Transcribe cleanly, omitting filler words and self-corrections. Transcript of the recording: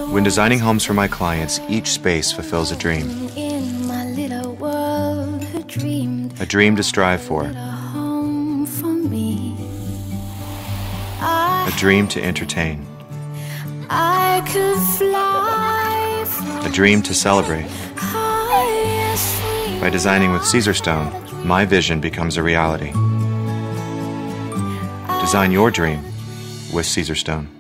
When designing homes for my clients, each space fulfills a dream. A dream to strive for. A dream to entertain. A dream to celebrate. By designing with Caesarstone, my vision becomes a reality. Design your dream with Caesarstone.